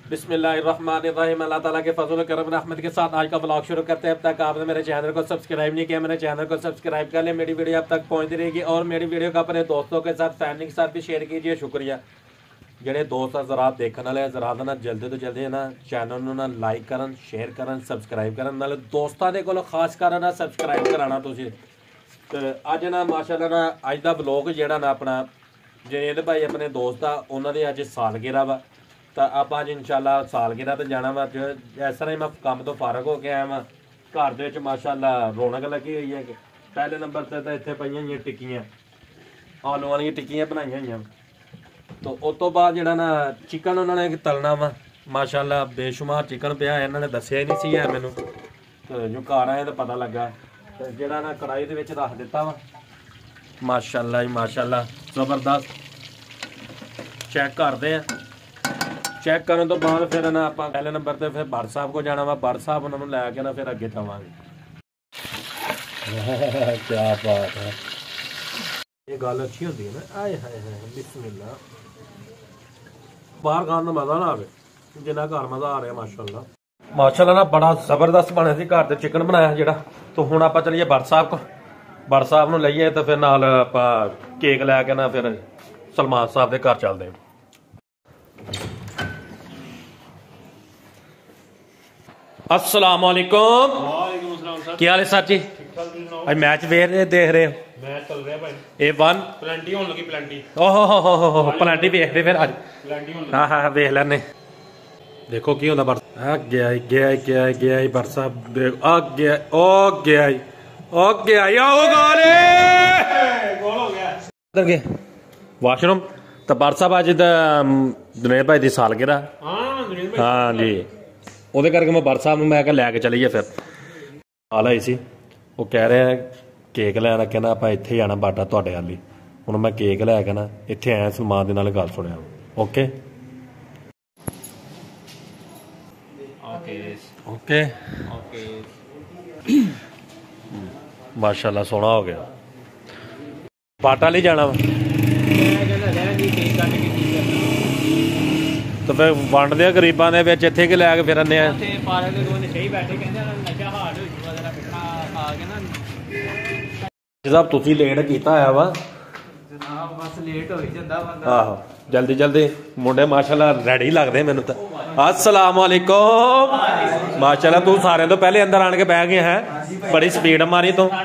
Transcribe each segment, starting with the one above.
बिस्मिल्लाहिर्रहमानिर्रहीम। अल्लाह ताला के फजल करम रहमत के साथ आज का व्लॉग शुरू करते हैं। अब तक आपने मेरे चैनल को सब्सक्राइब नहीं किया, मेरे चैनल को सब्सक्राइब कर ले। मेरी वीडियो अब तक पहुंचती रहेगी और मेरी वीडियो को अपने दोस्तों के साथ, फैमिली के साथ भी शेयर कीजिए। शुक्रिया। ਜਿਹੜੇ ਦੋਸਤ ਜ਼ਰਾ ਦੇਖਣ ਵਾਲੇ ਜ਼ਰਾ ਨਾ ਜਲਦੀ ਤੋਂ ਜਲਦੀ ਨਾ ਚੈਨਲ ਨੂੰ ਨਾ ਲਾਈਕ ਕਰਨ, ਸ਼ੇਅਰ ਕਰਨ, ਸਬਸਕ੍ਰਾਈਬ ਕਰਨ, ਨਾਲੇ ਦੋਸਤਾਂ ਦੇ ਕੋਲ ਖਾਸ ਕਰ ਨਾ ਸਬਸਕ੍ਰਾਈਬ ਕਰਾਣਾ ਤੁਸੀਂ। ਤੇ ਅੱਜ ਨਾ ਮਾਸ਼ਾਅੱਲਾ ਨਾ ਅੱਜ ਦਾ ਵਲੌਗ ਜਿਹੜਾ ਨਾ ਆਪਣਾ ਜਨੇਦ ਭਾਈ ਆਪਣੇ ਦੋਸਤ ਆ, ਉਹਨਾਂ ਦੇ ਅੱਜ ਸਾਲਗਿਰਾ ਵਾ। ਤਾਂ ਆਪਾਂ ਅੱਜ ਇਨਸ਼ਾਅੱਲਾ ਸਾਲਗਿਰਾ ਤੇ ਜਾਣਾ ਵਾ। ਇਸ ਤਰ੍ਹਾਂ ਹੀ ਮੈਂ ਕੰਮ ਤੋਂ ਫਾਰਗ ਹੋ ਕੇ ਆਇਆ ਵਾਂ। ਘਰ ਦੇ ਵਿੱਚ ਮਾਸ਼ਾਅੱਲਾ ਰੌਣਕ ਲੱਗੀ ਹੋਈ ਹੈ। ਪਹਿਲੇ ਨੰਬਰ ਤੇ ਤਾਂ ਇੱਥੇ ਪਈਆਂ ਹੋਈਆਂ ਟਿੱਕੀਆਂ, ਆਲੂ ਵਾਲੀਆਂ ਟਿੱਕੀਆਂ ਬਣਾਈਆਂ ਹੋਈਆਂ। तो उस तो बाद जो ना चिकन उन्होंने तलना वा। माशाअल्लाह बेशुमार चिकन पिया, इन्होंने दसिया ही नहीं सी है मैनू। तो जो घर आए तो पता लगा। तो जोड़ा ना कढ़ाई के रख दिता वा। माशाअल्लाह ही माशाअल्लाह ज़बरदस्त। चेक करते हैं। चेक करने तो बाद फिर ना आप पहले नंबर पर फिर भट्ट साहब को जाना वा। भट्ट साहब उन्होंने लैके ना फिर अगे जावांगे। क्या बात है, ये गल अच्छी होती है ना। आए हाय हाय बिस्मिल्लाह। बाहर खाने का मजा ना आवे जिन्ना घर मजा आ रहा। माशाअल्लाह माशाअल्लाह ना बड़ा जबरदस्त बने सी। घर ते चिकन बनाया जिहड़ा। तो हुण आपां चलिए भट्ट साहब को, भट्ट साहब नूं लईए तो फिर नाल आपां केक लैके ना फिर सलमान साहब दे घर चलदे हैं। अस्सलाम वालेकुम। क्या हाल है सर जी? आज मैच देख रहे हो? मैच चल रहा है भाई। A1 प्लेंटी होने लगी प्लेंटी। ओहो प्लेंटी देखते फिर आज। हाँ हाँ देख लेने। देखो की होंदा बरसा। आ गया गया गया गया बरसा। आ गया ओ गया ओ गया ओ गोल हो गया। इधर के वाशरूम तो बरसा आज जुनेद भाई दी सालगिरह। हाँ जी ਉਹਦੇ ਕਰਕੇ ਮੈਂ ਭट्ट ਸਾਹਿਬ ਨੂੰ ਮੈਂ ਕਿਹਾ ਲੈ ਕੇ ਚਲੀਏ। ਫਿਰ ਆਲਾ ਹੀ ਸੀ ਉਹ ਕਹਿ ਰਿਹਾ ਕੇਕ ਲੈਣ ਰੱਖਿਆ ਨਾ ਆਪਾਂ ਇੱਥੇ ਜਾਣਾ ਬਾਟਾ ਤੁਹਾਡੇ ਵਾਲੀ। ਹੁਣ ਮੈਂ ਕੇਕ ਲੈ ਕੇ ਨਾ ਇੱਥੇ ਆਇਆ ਸਲਮਾਨ ਦੇ ਨਾਲ ਗੱਲ ਸੁਣਿਆ। ਓਕੇ ਓਕੇ ਓਕੇ ਓਕੇ ਮਾਸ਼ਾਅੱਲਾ ਸੋਹਣਾ ਹੋ ਗਿਆ। ਬਾਟਾ ਲਈ ਜਾਣਾ ਵਾ तो फिर वंडदे गरीबां दे विच इत्थे कि लैके फिरने आ। साहब तुसीं लेट कीता होया वा। जनाब बस लेट हो ही जांदा बंदा। आहो जल्दी जल्दी मुंडे माशाअल्लाह रेडी लगदे मैनूं तां। अस्सलाम वालेकुम। माशाअल्लाह तू सारे तो पहले अंदर आण के बैठ गया है। बड़ी स्पीड मारी तू।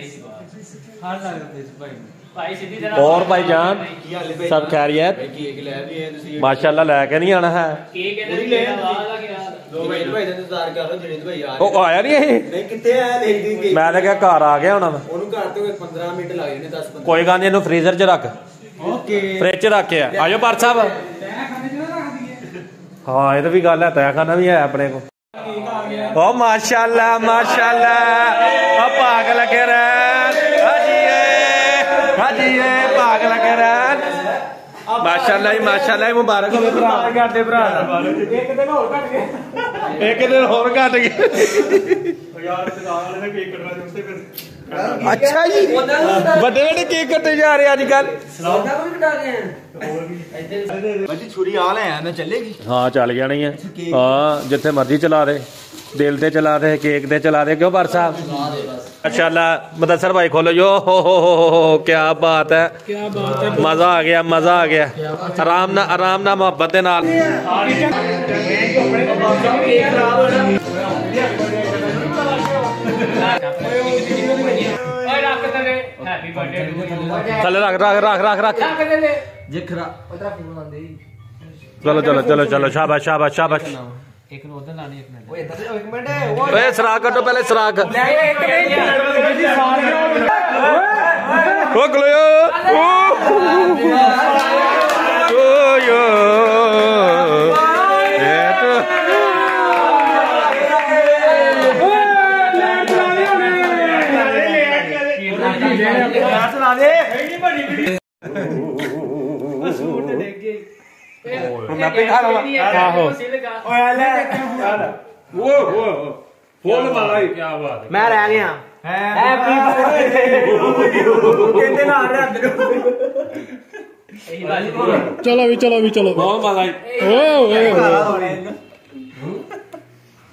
और भाईजान सब खैरियत? माशाअल्लाह लैके नहीं आना है। ਉਹ ਆਇਆ ਨਹੀਂ ਇਹ ਕਿੱਥੇ ਆਇਆ ਦੇਖਦੀ। ਮੈਂ ਤਾਂ ਕਿਹਾ ਘਰ ਆ ਗਿਆ ਹੋਣਾ। ਉਹਨੂੰ ਘਰ ਤੋਂ 15 ਮਿੰਟ ਲੱਗ ਜਾਣੇ 10-15। ਕੋਈ ਗੱਲ ਨਹੀਂ ਇਹਨੂੰ ਫ੍ਰੀਜ਼ਰ 'ਚ ਰੱਖ। ਓਕੇ ਫ੍ਰਿਜ 'ਚ ਰੱਖਿਆ। ਆਜੋ ਭट्ट ਸਾਹਿਬ। ਹਾਂ ਇਹ ਤਾਂ ਵੀ ਗੱਲ ਹੈ, ਤਹਿਖਾਨਾ ਵੀ ਹੈ ਆਪਣੇ ਕੋਲ। ਉਹ ਮਾਸ਼ਾਅੱਲਾ ਮਾਸ਼ਾਅੱਲਾ ਆ ਭਾਗ ਲੱਗੇ ਰਹਿਣ। हाजी भाग लगे रहन। माशाअल्लाह ही माशाअल्लाह मुबारक हो भरा। घाटे भरा एक दिन होर घट गए। अच्छा जी बड़े बड़े केक कटे जा रहे अजकल। छुरी आ ले चलेगी। हाँ चल जानी है। हाँ जिथे मर्जी चला दे, दिल ते चला दे, केक ते चला दे। क्यों भट्ट साहब? माशाअल्लाह मुदस्सर भाई खोलो जो। हो क्या बात है, क्या बात है। मजा आ गया मजा आ गया। आराम ना मोहब्बत दे नाल। चल रख रख रख रख रख। चलो चलो चलो चलो शाबाश शाबाश शाबाश। एक उधर लानी एक मिनट ओए सराग कटो पहले सराग। ठोक लो यो मैं पे खा रहा हूं। ओए ले वो फुल मलाई क्या बात है। मैं रह गया हैप्पी बर्थडे कहते ना रख दो। चलो भी चलो बहुत मजा आई।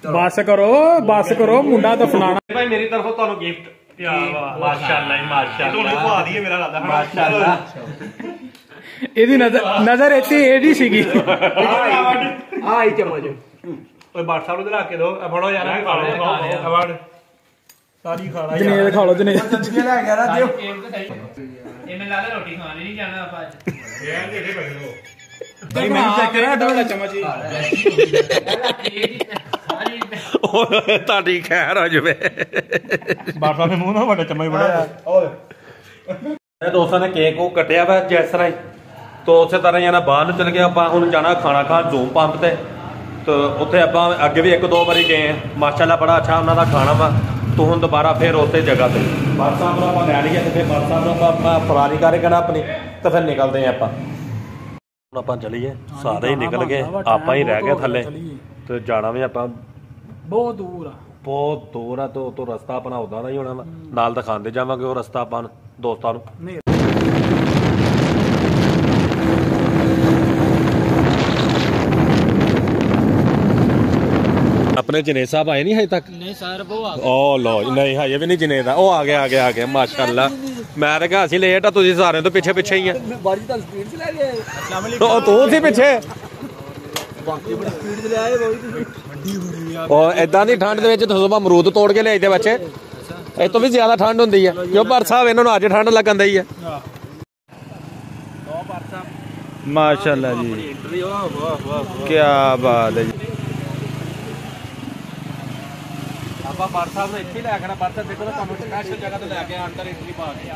बस करो मुंडा दफनाना भाई मेरी तरफों ਤੁਹਾਨੂੰ गिफ्ट माशाल्लाह माशाल्लाह ਇਹਦੀ ਨਜ਼ਰ ਇੱਥੇ ਇਹਦੀ ਸੀਗੀ ਆਈ ਚਮਚ ਓਏ ਬਾਟ ਸਾਹਿਬ ਨੂੰ ਲਾ ਕੇ ਦੋ ਫੜੋ ਯਾਰ ਖਾ ਲਓ ਅਵਾਰਡ ਸਾਰੀ ਖਾ ਲਾ ਜਨੇਦ ਖਾ ਲਓ ਜਨੇਦ ਜੱਜੀਆਂ ਲੈ ਗਿਆ ਨਾ ਦਿਓ ਇਹਨੇ ਲਾ ਰੋਟੀ ਖਾਣੀ ਨਹੀਂ ਜਾਣਾ ਆਪਾਂ ਅੱਜ ਇਹ ਦੇ ਦੇ ਬਣ ਲੋ ਭਾਈ ਮੈਨੂੰ ਚੈੱਕ ਕਰਾ ਡਬਲ ਚਮਚ ਹੀ ਓਏ ਤੁਹਾਡੀ ਖੈਰ ਹੋ ਜਵੇ ਬਾਟ ਸਾਹਿਬ ਦੇ ਮੂੰਹ ਨਾਲ ਵੱਡਾ ਚਮਚ ਬੜਿਆ ਓਏ ਇਹ ਦੋਸਤਾਂ ਨੇ ਕੇਕ ਉਹ ਕੱਟਿਆ ਵਾ ਜਿਸ ਤਰ੍ਹਾਂ ਹੀ तो ਉਸੇ ਤਰ੍ਹਾਂ ਹੀ ਨਾ ਬਾਹਰ ਨੂੰ ਚਲ ਗਏ ਆਪਾਂ ਹੁਣ ਜਾਣਾ ਖਾਣਾ ਖਾਣ ਜ਼ੂਮ ਪੰਪ ਤੇ ਤੇ ਉੱਥੇ ਆਪਾਂ ਅੱਗੇ ਵੀ 1-2 ਵਾਰੀ ਗਏ ਆ ਮਾਸ਼ਾਅੱਲਾ ਬੜਾ ਅੱਛਾ ਉਹਨਾਂ ਦਾ ਖਾਣਾ ਵਾ तो ਹੁਣ ਦੁਬਾਰਾ ਫਿਰ ਉਸੇ ਜਗ੍ਹਾ ਤੇ ਬਾਦ ਸਾਹਿਬ ਨੂੰ ਆਪਾਂ ਲੈ ਲਈਏ ਤੇ ਫਿਰ ਬਾਦ ਸਾਹਿਬ ਨੂੰ ਆਪਾਂ ਫਰਾਰੀ ਕਰੇ ਕਰਨਾ ਆਪਣੀ ਤੇ ਫਿਰ ਨਿਕਲਦੇ ਆ ਆਪਾਂ ਹੁਣ ਆਪਾਂ ਚਲੀਏ ਸਾਰੇ ਹੀ ਨਿਕਲ ਗਏ ਆਪਾਂ ਹੀ ਰਹਿ ਗਏ ਥੱਲੇ ਤੇ ਜਾਣਾ ਵੀ ਆਪਾਂ ਬਹੁਤ ਦੂਰ ਆ ਤੇ ਉਹ ਤੋਂ ਰਸਤਾ ਆਪਣਾ ਉਦਾਂ ਦਾ ਹੀ ਹੋਣਾ ਵਾ ਨਾਲ ਦਿਖਾਉਂਦੇ ਜਾਵਾਂਗੇ ਉਹ ਰਸਤਾ ਆਪਾਂ ਦੋਸਤਾਂ ਨੂੰ अपने जनेद साहब आए नहीं हजे तक नहीं सर वो आ ओ लो नहीं हजे भी नहीं जनेद ओ आ गया माशाल्लाह मैं तो कहा सी लेट तुसी सारे तो पीछे ही है ਬਾਰੀ ਤਾਂ ਸਪੀਡ 'ਚ ਲੈ ਗਏ तो तू सी पीछे ਬਾਕੀ ਬੜੀ ਸਪੀਡ 'ਚ ਲੈ ਆਏ ਬੋਈ ਤੁਸੀਂ ओ इदां दी ठंड दे विच तुस अमरूद तोड़ के ले आइदे बच्चे इस तो भी ज्यादा ठंड हुंदी है क्यों पर साहब इन्हां नूं अज ठंड लगन दी है माशाल्लाह जी क्या बात है जी ਆਪਾਂ ਬਾਰ ਸਾਹਿਬ ਨੂੰ ਇੱਥੇ ਲੈ ਕੇ ਨਾ ਬਾਰ ਸਾਹਿਬ ਦੇਖੋ ਤੁਹਾਨੂੰ ਸਪੈਸ਼ਲ ਜਗ੍ਹਾ ਤੇ ਲੈ ਕੇ ਅੰਦਰ ਐਂਟਰੀ ਪਾ ਕੇ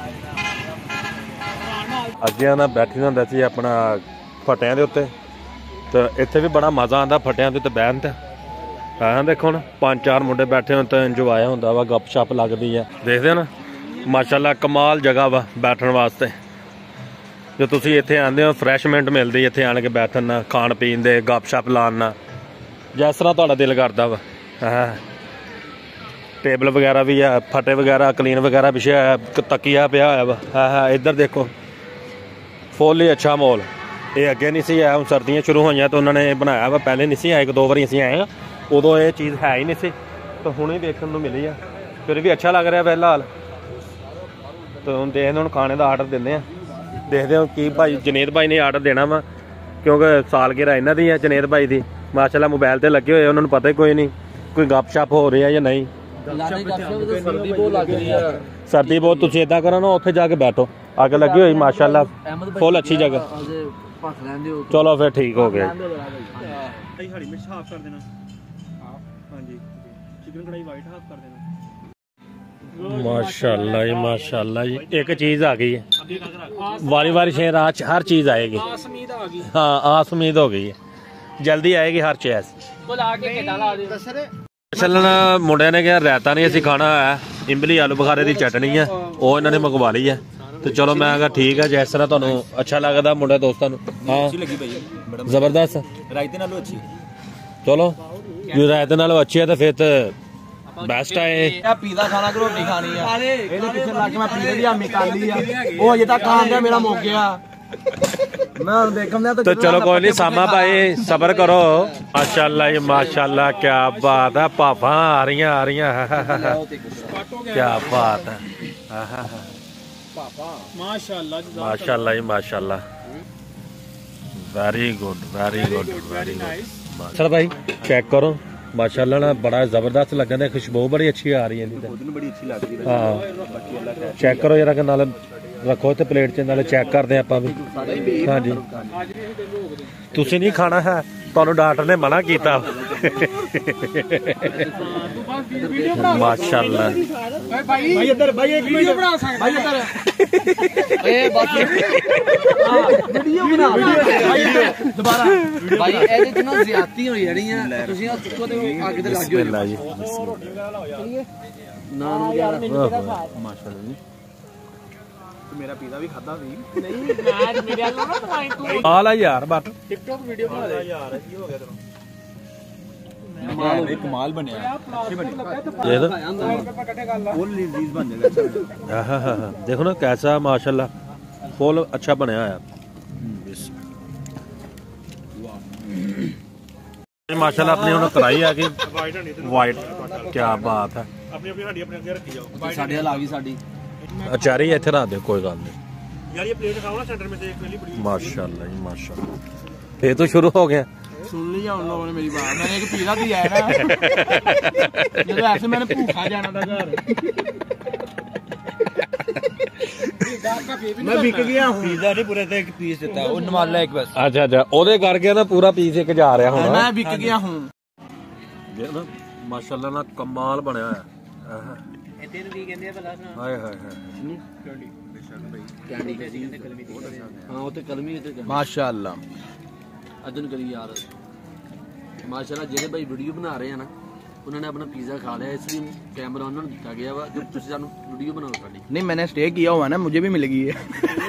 ਅੱਗੇ ਨਾ ਬੈਠੀ ਹੁੰਦਾ ਸੀ ਆਪਣਾ ਫਟਿਆਂ ਦੇ ਉੱਤੇ ਤੇ ਇੱਥੇ ਵੀ ਬੜਾ ਮਜ਼ਾ ਆਉਂਦਾ ਫਟਿਆਂ ਦੇ ਉੱਤੇ ਬਹਿਣ ਤੇ ਹਾਂ ਦੇਖੋ ਹੁਣ 5-4 ਮੁੰਡੇ ਬੈਠੇ ਹੋਣ ਤਾਂ ਇੰਜੋਏ ਹੁੰਦਾ ਵਾ ਗੱਪ ਸ਼ੱਪ ਲੱਗਦੀ ਆ ਦੇਖਦੇ ਹੋ ਨਾ ਮਾਸ਼ਾਅੱਲਾ ਕਮਾਲ ਜਗ੍ਹਾ ਵਾ ਬੈਠਣ ਵਾਸਤੇ ਜੇ ਤੁਸੀਂ ਇੱਥੇ ਆਉਂਦੇ ਹੋ ਫਰੈਸ਼ਮੈਂਟ ਮਿਲਦੀ ਇੱਥੇ ਆਣ ਕੇ ਬੈਠਣ ਨਾਲ ਖਾਣ ਪੀਣ ਦੇ ਗੱਪ ਸ਼ੱਪ ਲਾਉਣ ਨਾਲ ਜਿਸ ਤਰ੍ਹਾਂ ਤੁਹਾਡਾ ਦਿਲ ਕਰਦਾ ਵਾ ਹਾਂ टेबल वगैरह भी है फटे वगैरह क्लीन वगैरह विछया है तकिया पिया है हाँ इधर देखो फुल ही अच्छा माहौल ये अगे नहीं सी है हम सर्दियाँ शुरू हुई तो उन्होंने बनाया वा पहले नहीं सी आए 1-2 बारी असीं आए उदों ये चीज़ है ही नहीं सी तो हुणे देखने को मिली है फिर भी अच्छा लग रहा फिलहाल तो हम देखते हम खाने का आर्डर देंगे देखते हो कि भाई जनेद भाई ने आर्डर देना वा क्योंकि सालगिरह इन्हां दी है जनेद भाई की माशाअल्लाह मोबाइल से लगे हुए उन्होंने पता ही कोई नहीं कोई गप शप हो रही है या नहीं ਸਰਦੀ ਬਹੁਤ ਲੱਗ ਰਹੀ ਆ सर्दी बहुत तुम इदा करो ना उत्थे जाके बैठो अग लगी हुई माशाल्लाह फुल अच्छी जगह चलो फिर ठीक हो गया हरी मिर्च हाफ कर देना हां जी चिकन कढ़ाई वाइट हाफ कर देना माशाल्लाह जी एक चीज आ गई है वारी वारी शेर आज हर चीज आएगी आसमीद आ गई हाँ आसमीद हो गई है जल्दी आएगी हर चीज बुला के के डाला दे ਚੱਲਣਾ ਮੁੰਡਿਆਂ ਨੇ ਕਿਹਾ ਰਾਇਤਾ ਨਹੀਂ ਅਸੀਂ ਖਾਣਾ ਹੈ ਇੰਬਲੀ ਆਲੂ ਬੁਖਾਰੇ ਦੀ ਚਟਨੀ ਹੈ ਉਹ ਇਹਨਾਂ ਨੇ ਮੰਗਵਾ ਲਈ ਹੈ ਤੇ ਚਲੋ ਮੈਂ ਕਿਹਾ ਠੀਕ ਹੈ ਜਿਸ ਤਰ੍ਹਾਂ ਤੁਹਾਨੂੰ ਅੱਛਾ ਲੱਗਦਾ ਮੁੰਡੇ ਦੋਸਤਾਂ ਨੂੰ ਹਾਂ ਲੱਗੀ ਭਾਈ ਜ਼ਬਰਦਸਤ ਰਾਇਤੇ ਨਾਲੋਂ ਅੱਛੀ ਚਲੋ ਜੇ ਰਾਇਤੇ ਨਾਲੋਂ ਅੱਛੀ ਹੈ ਤਾਂ ਫਿਰ ਤਾਂ ਬੈਸਟ ਹੈ ਇਹ ਪੀਜ਼ਾ ਖਾਣਾ ਕਿ ਰੋਟੀ ਖਾਣੀ ਆ ਇਹਦੇ ਪਿੱਛੇ ਲੱਗ ਕੇ ਮੈਂ ਪੀਜ਼ੇ ਦੀ ਹਾਮੀ ਕਰ ਲਈ ਆ ਉਹ ਅਜੇ ਤੱਕ ਖਾਣ ਦਾ ਮੇਰਾ ਮੁੱਕ ਗਿਆ मैं देखा तो चलो कोई नहीं सामा भाई सब्र करो माशाल्लाह क्या बात है पापा आ रही क्या बात है माशाल्लाह वेरी गुड चल भाई चेक करो माशाल्लाह ना बड़ा जबरदस्त लगन है खुशबू बड़ी अच्छी आ रही है बड़ी अच्छी लग रही है हाँ चेक करो जरा नाल रखो तो प्लेट च नाले चेक करते हैं आप भी हाँ जी तुसी नहीं खाना है ਤੁਹਾਨੂੰ ਡਾਕਟਰ ਨੇ ਮਨਾ ਕੀਤਾ ਮਾਸ਼ਾਅੱਲਾ भाई इधर भाई एक वीडियो बना सकते भाई इधर ए बस वीडियो बना भाई दोबारा भाई ਇਹਦੇ ਚ ਨਾ ਜ਼ਿਆਦਤੀ ਹੋਈ ਜਣੀ ਆ ਤੁਸੀਂ ਉਹ ਚੁੱਕੋ ਤੇ ਅੱਗੇ ਤੇ ਲੱਗ ਜਾਓ ਬਿਸਮਿਲ੍ਲਾ ਜੀ ਨਾ ਯਾਰ ਮਾਸ਼ਾਅੱਲਾ ਜੀ ਮੇਰਾ ਪੀਜ਼ਾ ਵੀ ਖਾਦਾ ਸੀ नहीं मैं मेरे वाला ना बनाई तू ਆ ਲੈ ਯਾਰ ਬਟ टिकटॉक वीडियो बना दे ਯਾਰ ਕੀ ਹੋ ਗਿਆ ਤੈਨੂੰ ਕਮਾਲ ਬਣਿਆ ਅੱਛੀ ਬਣੀ देख ਫੁੱਲ ਲੀਜ਼ ਬਣ ਜਾਏਗਾ हाँ देखो ना कैसा माशाल्लाह फुल अच्छा बनया है माशाल्लाह अपनी उन्होंने कराई है कि ਵਾਈਟ ਹਣੀ ਤੇ वाइट क्या बात है ਆਪਣੀ ਆਪਣੀ ਸਾਡੀ ਆਪਣੇ ਅੱਗੇ ਰੱਖੀ ਜਾਓ ਸਾਡੇ ਹਲ ਆ ਗਈ ਸਾਡੀ अचारी इतने रख दो कोई गल नहीं यार ये प्लेट खाओ ना सेंटर में से एक पहली बड़ी माशाल्लाह जी माशाल्लाह ये तो शुरू हो गया सुन लिया उन लोगों ने मेरी बात मैंने एक पीला दिया है ना जब ऐसे मैंने भूखा जाना था घर मैं बिक गया हूं पिज़्ज़ा नहीं पूरे एक पीस देता वो नमाला एक बस अच्छा अच्छा ओदे करके ना पूरा पीस एक जा रहा हुन मैं बिक गया हूं देख ना माशाल्लाह ना कमाल बनया है ਇੱਥੇ ਨੂੰ ਕੀ ਕਹਿੰਦੇ ਆ ਭਲਾ ਸੁਣਾ हाय हाय हाय हां वो तो कलमी ते माशाल्लाह अदन करी यार माशाल्लाह जेरे भाई वीडियो बना रहे हैं ना उन्होंने अपना पिज़्ज़ा खा लिया इसलिए कैमरा उन्होंने दिखा गया वा जब तुझे जानो वीडियो बनाओ साडी नहीं मैंने स्टे किया हुआ ना मुझे भी मिल गई है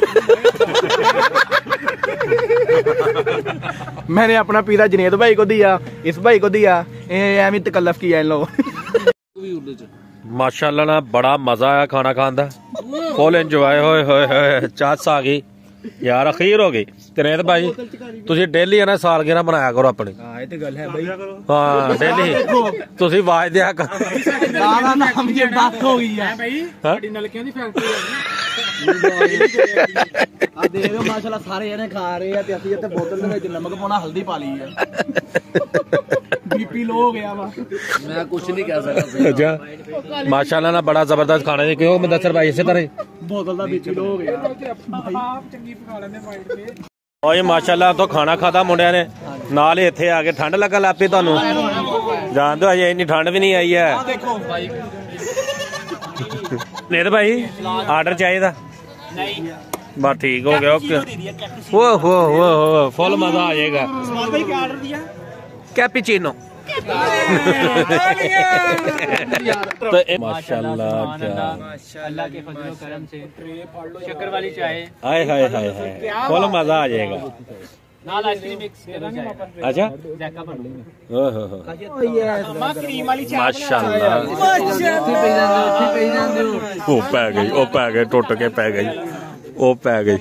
मैंने अपना पिज़्ज़ा जुनैद भाई को दिया इस भाई को दिया एम तकल्लफ किया इन लोगों माशाल्लाह ना बड़ा मजा आया खाना खान दा फुल एंजॉय होए होए होए चास आ गई यार अखीर हो गई जुनैद भाई तुसी डेली है ना सालगिरह बनाया करो अपनी हां ये तो गल है भाई हां डेली तुसी आवाज दिया करो दादा नाम ये बात हो गई है भाई साडी नलकियां दी फैक्ट्री है आ देख माशाल्लाह सारे जने खा रहे हैं ते असली ते बोतल दे विच नमक पाना हल्दी पा ली है बीपी लो हो गया वा मैं कुछ नहीं कह सकता अच्छा माशाल्लाह ना बड़ा जबरदस्त खाना है क्यों मुदस्सर भाई इसी तरह बोतल दा बीपी लो हो गया आप चंगी पका लेने वाइट पे ਓਏ ਮਾਸ਼ਾਅੱਲਾ ਤੋਂ ਖਾਣਾ ਖਾਦਾ ਮੁੰਡਿਆਂ ਨੇ ਨਾਲ ਹੀ ਇੱਥੇ ਆ ਕੇ ਠੰਡ ਲੱਗਣ ਲੱਗ ਪਈ ਤੁਹਾਨੂੰ ਜਾਣਦੇ ਹੋ ਅਜੇ ਇੰਨੀ ਠੰਡ ਵੀ ਨਹੀਂ ਆਈ ਹੈ देखो भाई ਨੀਰ ਭਾਈ ਆਰਡਰ ਚਾਹੀਦਾ ਨਹੀਂ ਬਸ ਠੀਕ ਹੋ ਗਿਆ ਓਕੇ ਓ ਹੋ ਹੋ ਫੁੱਲ ਮਜ਼ਾ ਆ ਜਾਏਗਾ सवाल भाई क्या ऑर्डर दिया कैपुचिनो तो माशाल्लाह क्या अल्लाह के फजलो करम से शक्कर वाली चाय हाय हाय हाय हाय फुल मजा आ जाएगा नाल आइसक्रीम मिक्स करो चाय अच्छा जैका पड़ ओ हो अम्मा क्रीम वाली चाय माशाल्लाह ओ पै गई टुट के पै गई ओ पै गई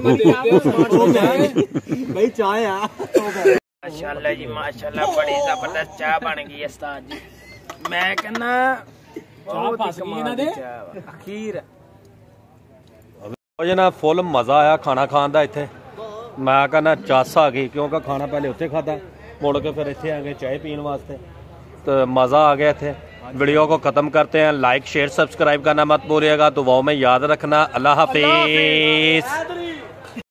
भाई चाय आ माशाल्लाह जी माशाल्लाह बड़ी जबरदस्त चाय बन गई है उस्ताद जी मैं कहना चाय फस गई ना दे अखीर ਉਹ ਨਾ ਫੁੱਲ ਮਜ਼ਾ ਆਇਆ ਖਾਣਾ ਖਾਣ ਦਾ ਇੱਥੇ ਮੈਂ ਕਹਿੰਦਾ ਚਾਸ ਆ ਗਈ ਕਿਉਂਕਿ ਖਾਣਾ ਪਹਿਲੇ ਉੱਥੇ ਖਾਦਾ ਮੁੜ ਕੇ ਫਿਰ ਇੱਥੇ ਆ ਗਏ ਚਾय ਪੀਣ ਵਾਸਤੇ तो मज़ा आ गया थे वीडियो को ख़त्म करते हैं लाइक शेयर सब्सक्राइब करना मत भूलिएगा दुआओं में याद रखना अल्लाह हाफिज़।